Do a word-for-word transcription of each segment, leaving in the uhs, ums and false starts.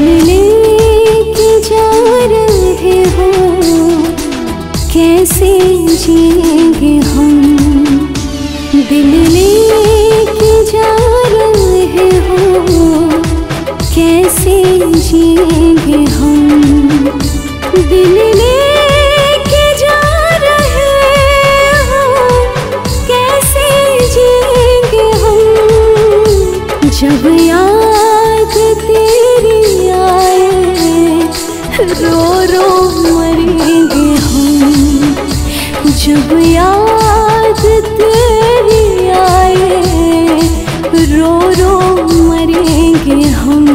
दिल लेके जा रहे हो, कैसे जिएंगे हम। दिल लेके जा रहे हो, कैसे जिएंगे हम। दिल लेके जा रहे हो, कैसे जिएंगे हम। जब याद तेरी आए, रो रो मरेंगे हम। जब याद तेरी आए, रो रो मरेंगे हम।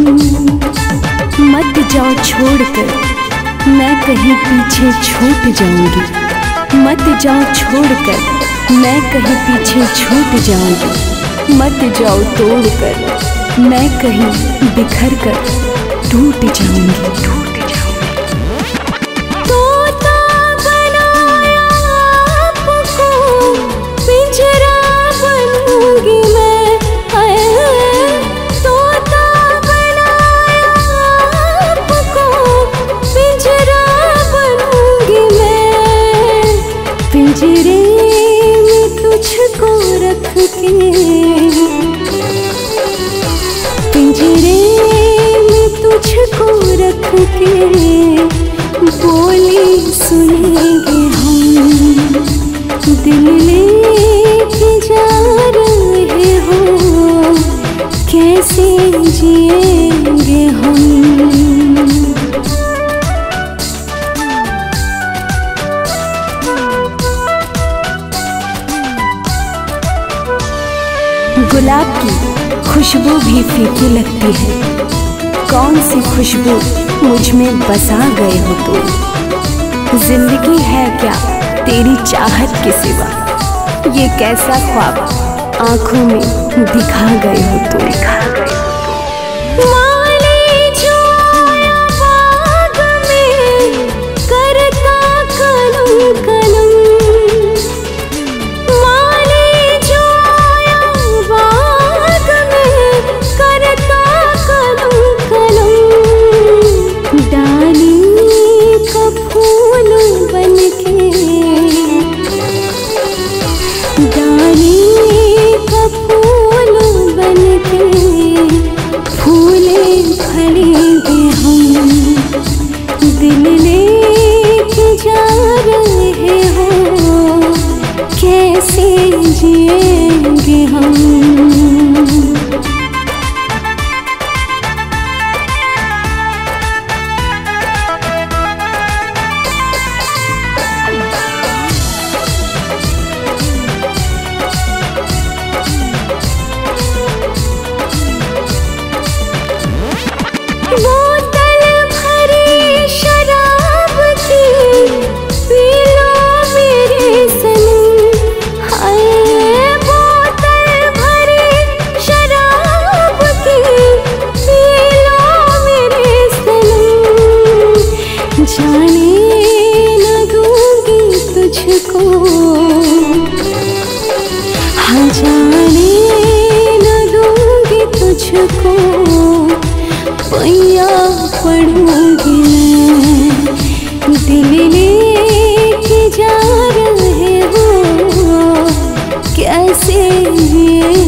मत जाओ छोड़कर, मैं कहीं पीछे छूट जाऊंगी। मत जाओ छोड़कर, मैं कहीं पीछे छूट जाऊंगी। मत जाओ तोड़कर, मैं कहीं बिखर कर टूट जाऊंगी। तोता बनाया आपको, पिंजरा बनूंगी मैं। तोता बनाया आपको, पिंजरा बनूंगी मैं। पिंजरे में तुझको रख के, पिंजरे में तुझको रख के, बोली सुनेंगे हम। दिल लेके जा रहे हो, कैसे जिएंगे हम। गुलाब की खुशबू भी फीकी लगती है। कौन सी खुशबू मुझ में बसा गए हो तुम। जिंदगी है क्या तेरी चाहत के सिवा, ये कैसा ख्वाब आंखों में दिखा गए हो तुम। माली जो आया बाग में, करता कलम कलम। माली जो आया बाग में, करता कलम कलम। डाली का फूल बनके, डाली का फूल बनके, फूले फलेंगे हम। दिल लेके जा रहे हो, कैसे जिएंगे हम। बोतल भरी शराब की, पी लो मेरे सनम। हाय बोतल भरी शराब की, पी लो मेरे सनम। जाने न दूंगी तुझको, हाँ जाने न दूंगी तुझको। पैया पढ़ूंगी मैं, दिल लेके जा रहे हो, कैसे जिए